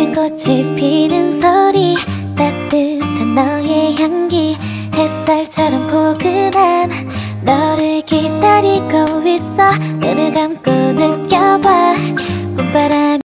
꽃이 피는 소리 따뜻한 너의 향기 햇살처럼 포근한